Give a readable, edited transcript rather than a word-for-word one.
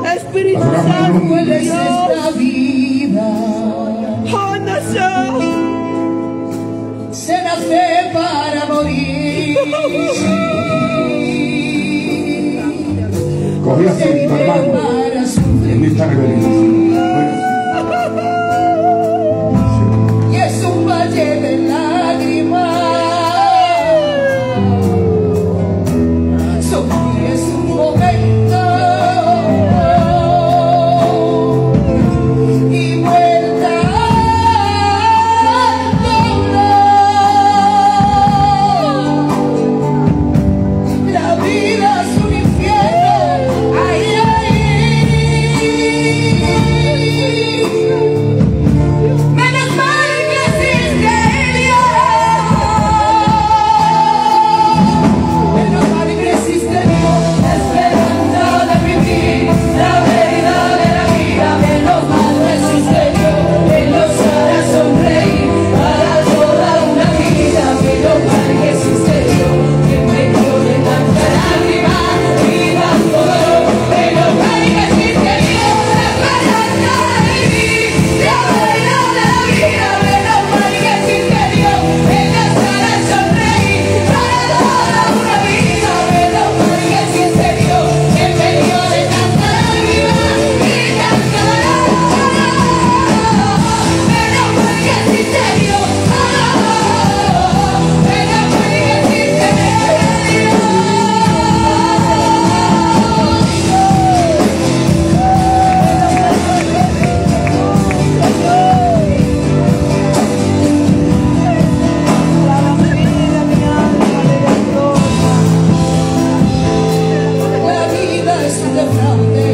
Espíritu Santo de es esta Dios. vida. Oh, nació. Se nace para morir. Cogió así, Se vive hermano, para sufrir. en esta rebelión. Y es un valle de lágrimas. Sufrir es un momento. Y vuelta al dolor. La vida es un infierno. Ay, ay. Menos mal que existe Dios. Menos mal que existe Dios. La esperanza de vivir, la verdad de la vida. Menos mal que existe Dios. Que nos hará sonreír para toda una vida. Menos mal que existe Dios. Que en medio de tanta lágrima y tanto dolor. Menos mal que existe Dios. La esperanza de vivir, la verdad de la vida. Menos mal que existe Dios. Que nos hará sonreír para toda una vida. Menos mal que existe Dios. Que en medio de tanta lágrima y tanto dolor. Menos mal que existe Dios. Menos mal que existe La vida es un defraude.